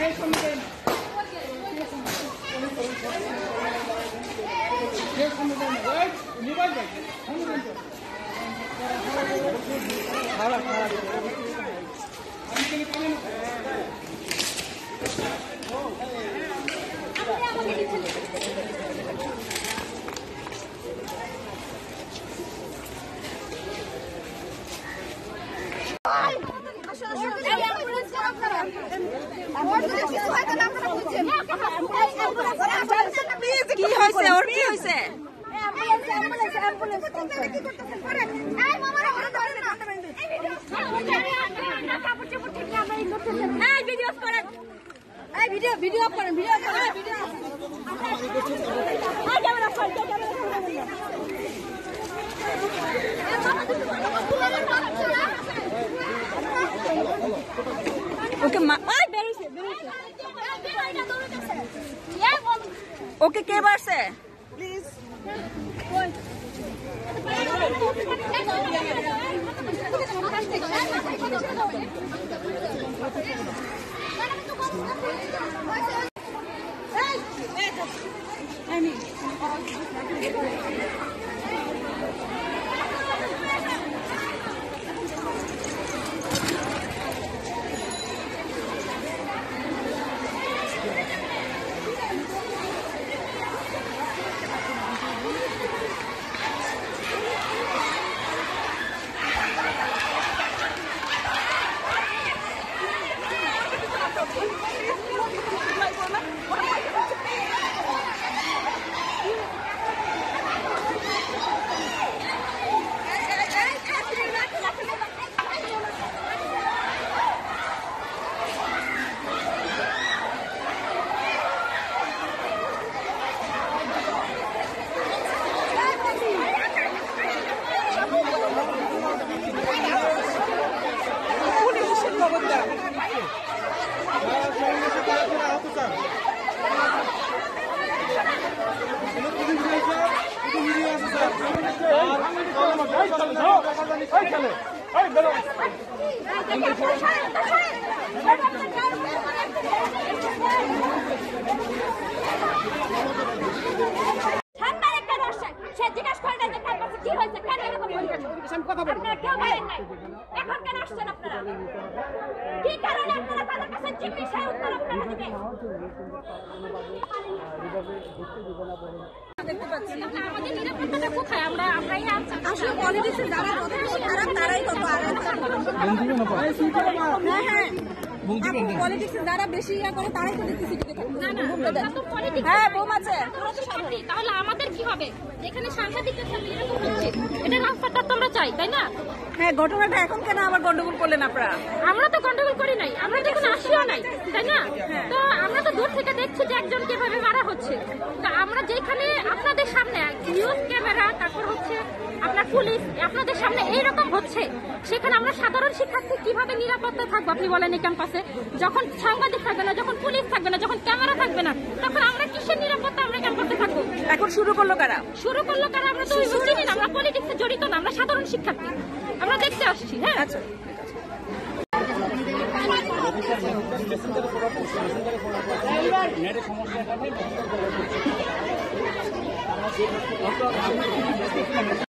ওকে কে বাড়ছে প্লিজ যারা বেশি ইয়া করে তারাই তো দেখতেছি তাহলে আমাদের কি হবে? এখানে সাংবাদিকরা থাকলে এরকম হচ্ছে, এটা রাস্তাটা তোমরা চাই, তাই না? হ্যাঁ, ঘটনাটা এখন কেন আবার গন্ডগোল করলেন আপনারা? আমরা তো গন্ডগোল করি নাই, আমরা তো কোনো আসিও নাই, তাই না? তো আমরা তো দূর থেকে দেখছি যে একজন কিভাবে মারা হচ্ছে। তো আমরা যেখানে আপনাদের সামনে নিউজ ক্যামেরা, তারপর হচ্ছে আপনার পুলিশ আপনাদের সামনে এইরকম হচ্ছে, সেখানে আমরা সাধারণ শিক্ষার্থী কিভাবে নিরাপত্তা থাকবো আপনি বলেন এই ক্যাম্পাসে? যখন সাংবাদিক থাকবে না, যখন পুলিশ থাকবে না, যখন ক্যামেরা থাকবে না, তখন আমরা কিসের নিরাপত্তা আমরা ক্যাম্পাসে থাকবো? এখন শুরু করলো কারা? আমরা তো চিনি না, আমরা পলিটিক্সে জড়িত না, আমরা সাধারণ শিক্ষার্থী, আমরা দেখতে আসছি। হ্যাঁ, আচ্ছা।